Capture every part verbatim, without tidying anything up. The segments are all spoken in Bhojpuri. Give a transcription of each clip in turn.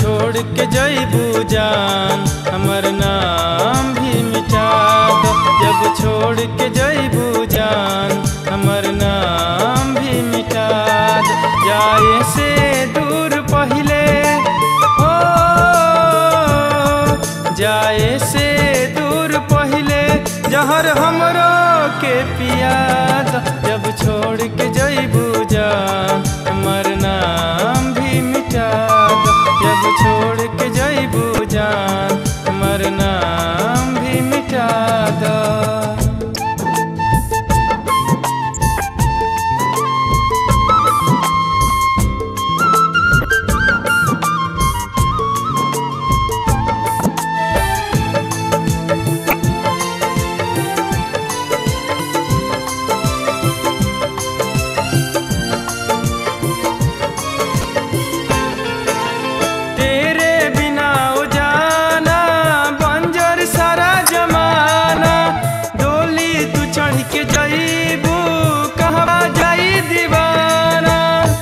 छोड़ के जइबू जान हमर नाम भी मिटा दो। जब छोड़ के जइबू जान हमर नाम भी मिटा दो। जाए से दूर पहिले हो, जाए से दूर पहिले जहर हमरो के पिया दो। जब छोड़ के जइबू जान हमर नाम भी मिटा दो। जब छोड़ के जइबू जान हमर नाम भी मिटा दो। के जइबू कहवा जाई दीवाना।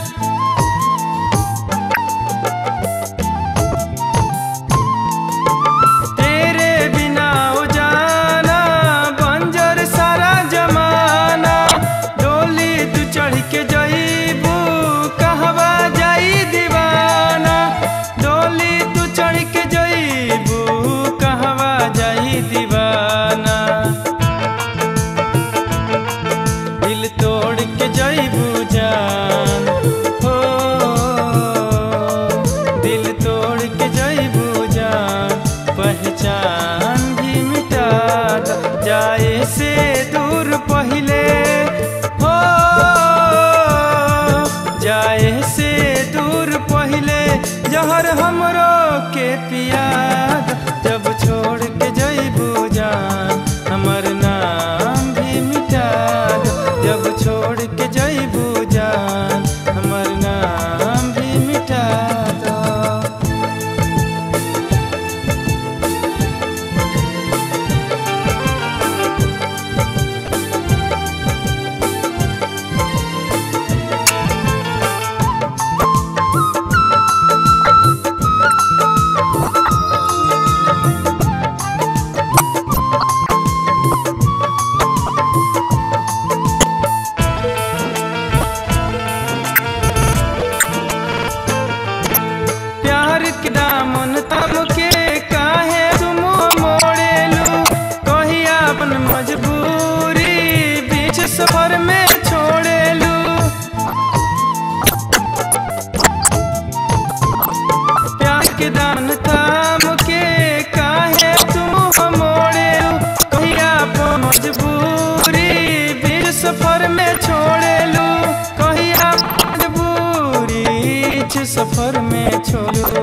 तेरे बिना उजाना बंजर सारा जमाना। डोली तू चढ़ के जइबू कहवा जाई दीवाना। डोली तू चढ़ के जइबू कहवा जाई दीवाना। दिल तोड़ के जइबू जान हो, दिल तोड़ के जइबू जान पहचान भी मिटा दो। जाए से दूर पहिले हो, जाए से दूर पहिले जहर हमरो के पिया दो। जब छोड़ के जइबू जान हमर नाम भी मिटा दो। जब छोड़ के जइबू जान हमर नाम भी मिटा दो। के दामन तम के काहे तुम मोड़ेलू। कहिया अपन मजबूरी बीच सफर में छोड़ेलू। प्यार के दामन तम के काहे तुम मोड़ेलू। कहिया अपन मजबूरी बीच सफर में छोड़ेलू। कहिया मजबूरी बीच सफर में छोड़ू।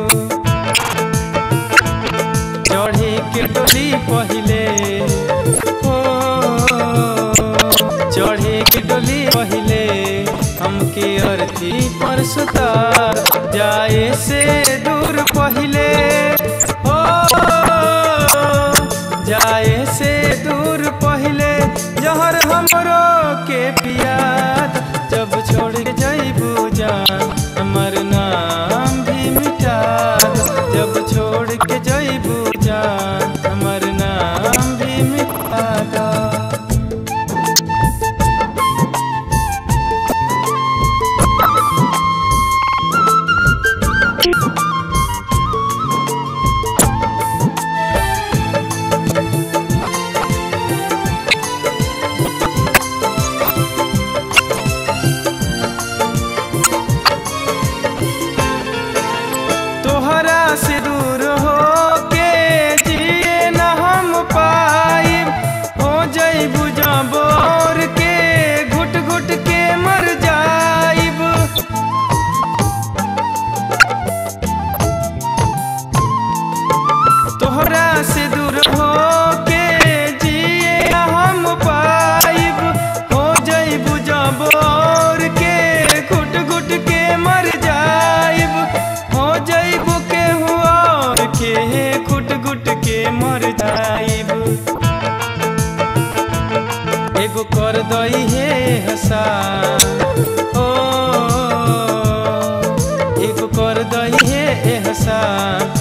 चढ़े के डोली पहिले हो, चढ़े के डोली पहिले हमके अर्थी पर सुतार। जाए से दूर पहिले हो, जाए से दूर पहिले जहर हमरो के पिया दो। जब छोड़ के जइबू जान हमर नाम भी मिटा दो। जब छोड़ के जइबू जान हमर नाम भी मिटा दो। तोहरा से दूर हो के जिए न हम पाइब। हो जइबू जबोर के घुट घुट के मर जाइब। तोहरा से दूर हो के जिए न हम पाइब। हो जइबू जबोर के घुट घुट के मर जाइब। हो जइबू के हुआ के घुट घुट के मर जाइब। एगो कर दई हे हसा हो, एगो कर दई हे हसा। निशान